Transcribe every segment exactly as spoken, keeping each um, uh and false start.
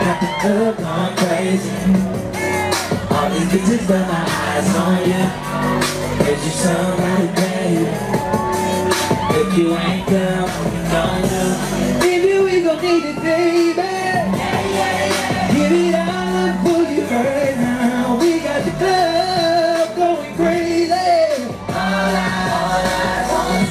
got the club going crazy. All these bitches got my eyes on you. Cause you somebody, baby. If you ain't down, you gon' do. Baby, we gon' need it, baby. Yeah, yeah, yeah. Give it all up for you right now. We got the club going crazy. All eyes, all eyes on you.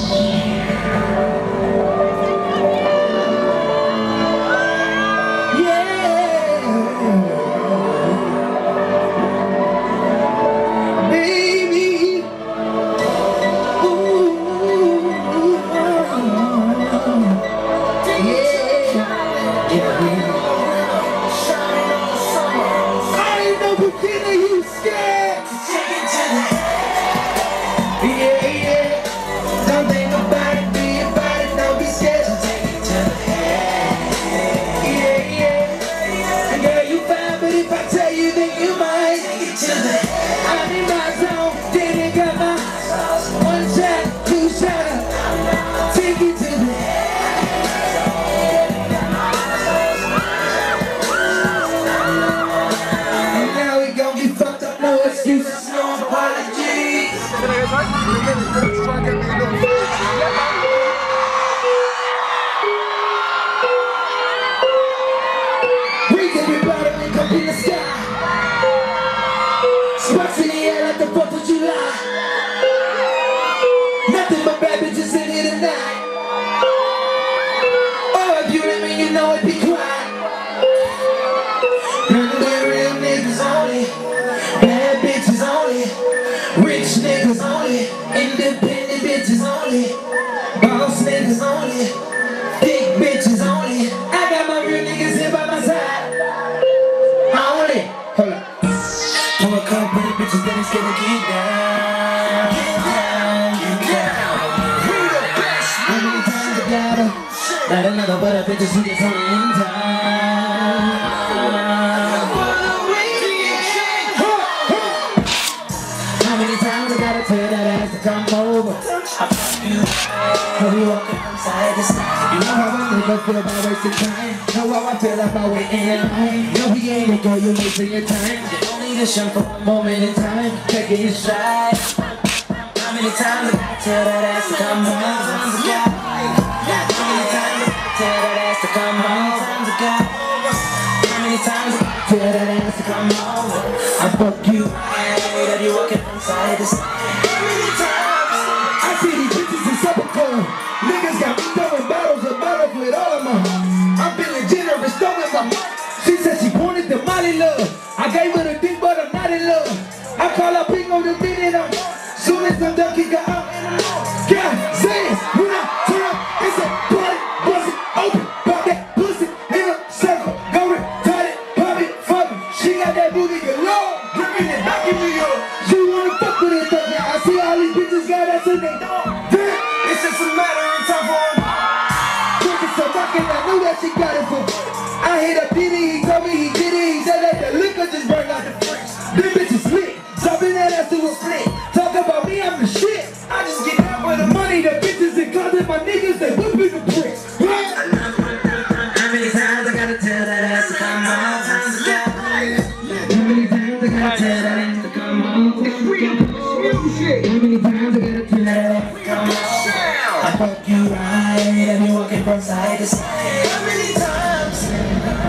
In the sky, sparks in the air like the fourth of July. Nothing but bad bitches in here tonight. Oh, if you let me, you know it'd be quiet. None of them real niggas only, bad bitches only, rich niggas only, independent bitches only, boss niggas only, big bitches only. I got my real niggas here by my side. Hold up. I'm a couple of bitches that is gonna get down. Get down, get down. We the best. How many times I got her? Not another but a bitches who gets on in time. How many times I gotta tell that ass to come over? How we walking from side to side. You know how I never feel about wasting time. Know how I feel about waiting in line. No, we ain't a girl, you wasting your time. You don't need a shun for a moment in time. Take it in stride. How many times I gotta tell that ass to come home? How many times I gotta tell that ass to come home? How many times I gotta tell that ass to come home? I fuck you right, have you walking from side to side? How many times I see these bitches in supper club? Niggas got me throwing bottles of bottles with all of them. I'm feeling generous, throwing my money. She said she wanted the money love. I gave her the dick, but I'm not in love. I call her ping on the minute I'm soon as I'm done, kick her out in the morning. God damn, when I turn up, it's a party, bust it open, pop that pussy in a circle, go retarded, pop it, fuck me. She got that booty galore, gripping it, knocking me up. She wanna fuck with it, though. I see all these bitches got us in their door. Damn, it's just a matter of time for them. Looking so fucking, I knew that she got it for. I hit up Diddy, he told me he did it. He said that the liquor just burned out the fridge. Them bitches lit, dropping that ass to a split. Talk about me, I'm the shit. I just get down with the money, the bitches and closet, my niggas, they whipping the bricks. How many times I gotta tell that ass to come home? How many times I gotta tell that ass to come home? How many times I gotta tell that ass to come home? I fuck you right, and you walking from side to side. How many times?